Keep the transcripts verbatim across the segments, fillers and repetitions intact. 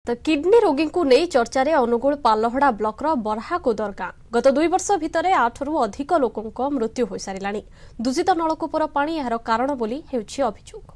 तो किडनी रोगी को नहीं चर्चा रे अनुगुल पालहड़ा ब्लॉक रो बरहाकुदर गाँ गत दुई वर्ष भितर आठ रु अधिक लोकों मृत्यु हो सारिलानी। दूषित नलकूपर पानी यार कारण बोली हेउछि अभियोग।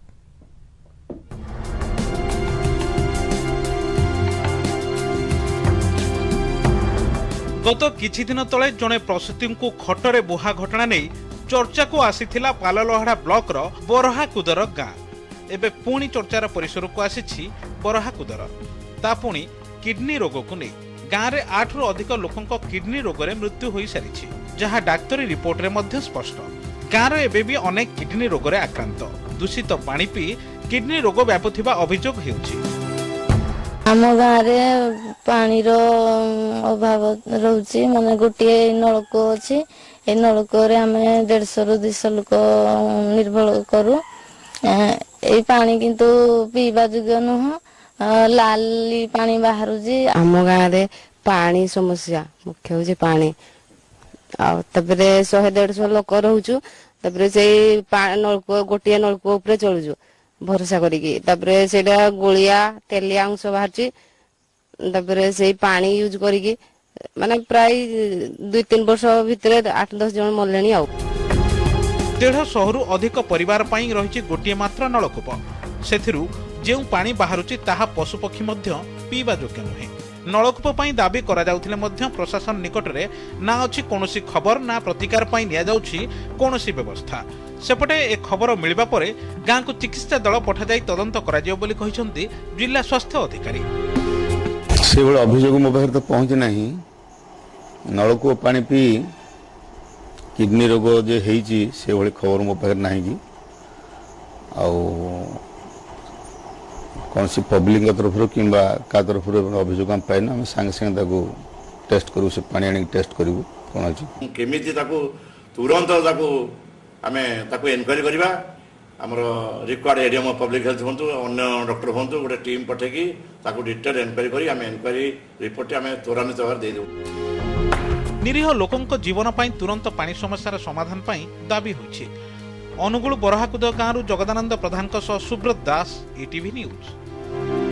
गत किछि दिन तले जणे प्रसूति को खटरे बुहा घटना नहीं चर्चा को आसीथिला पाललहड़ा ब्लॉक रो बरहाकुदर गाँ। एबे पुणी चर्चार परिसर को आसीछि बरहाकुदर ता पुणी किडनी रोग को नहीं गाँव में आठ रु अधिक लोकों किडनी रोग रे मृत्यु हो सारी जहाँ डाक्तरी रिपोर्ट रे मध्य स्पष्ट। गाँव में एबे भी अनेक किडनी रोग रे आक्रांत दूषित पानी पी किडनी रोग व्यापुथिबा अभियोग हेउछि। आम गाँव में पानी रो अभाव रोचे माने गोटे नलकूप अच्छी ए नलकूप आम डेढ़ रु दुश लोक निर्भर करूँ। ए पानी किंतु पीवा योग्य नुह लाली पानी बाहर आम गाँव में पानी समस्या मुख्य हूँ पानी आउे शहे देढ़ लोक रोचु से नलकूप गोटे नलकूप चलुचु भरोसा करी से गोलिया तेलिया अंश बाहर से पानी यूज करी माने प्राय दुई तीन वर्ष भितर आठ दस जन मरले आ देढ़ शहरु अधिक परिवार पाई रही गोटे मात्र नलकूप सेथिरु जो पानी बाहरुची ताहा पशुपक्षी मध्य पीवा योग्य नुहे। नलकूप पाई दाबी करा जाउथिले मध्य प्रशासन निकटरे ना अछि कोनोसी खबर ना प्रतिकार पाई निया जाउछि कोनोसी व्यवस्था। सेपटे ए खबर मिलबा परे गाँ को चिकित्सा दल पठा जाई तदंत करा जियो बोली कहिसंती जिला स्वास्थ्य अधिकारी। से बड़ अभियोग मो पाखरे तो पहुंच नाही। नलकूप पानी पी किडनी रोग जे हेइची से भली खबर मो पाखरे नाही कि आउ कौन सी पब्लिक तरफ कि क्या तरफ अभियोग आम पाइन आम सांगे सांगे टेस्ट करूँ से पानी आनी टेस्ट करूँ कौन अच्छी केमी तुरंत आम एनक्वारी करवा आमर रिक्वार्ड एडीएम पब्लिक हेल्थ हूँ अन्य डॉक्टर हूँ गोटे टीम पठेकी डिटेल एनक्वारी करी आम एनक्वारी रिपोर्ट आम त्वरान्वित भाव दे देबु। निरीह लोकों जीवन पाई तुरंत पानी समस्यार समाधान पाई दाबी होइछि। अनुगुल बरहाकुद गाँव जगदानंद प्रधान सुब्रत दास ईटीवी न्यूज।